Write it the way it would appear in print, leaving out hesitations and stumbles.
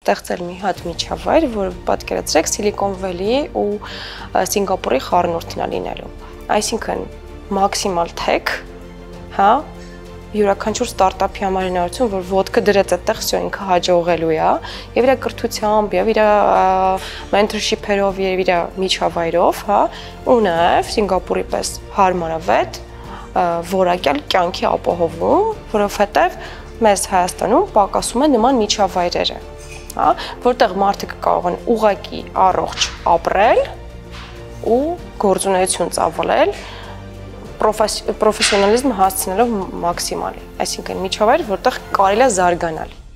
ստեղծել մի հատ միջավայր, որը պատկերացրեք Silicon Valley-ի ու Սինգապուրի խառնուրդն է լինելու։ Այսինքն maximal tech, հա, յուրաքանչյուր ստարտափի համար հնարավորություն, որ ոտքը դրեց այդտեղ, всё ինքը հաջողելու է, եւ իր կրթությամբ, եւ իր mentorship-երով, եւ իր միջավայրով, հա, ու նաեւ Սինգապուրի պես հարմարավետ որակյալ կյանքի ապահովում, որովհետեւ մեզ Հայաստանում պակասում է նման միջավայրերը, հա, որտեղ մարդը կարող են ուղղակի առողջ ապրել ու գործունեություն ծավալել պրոֆեսիոնալիզմը հասցնելով մաքսիմալի, այսինքն միջավայր, որտեղ կարելի է զարգանալ։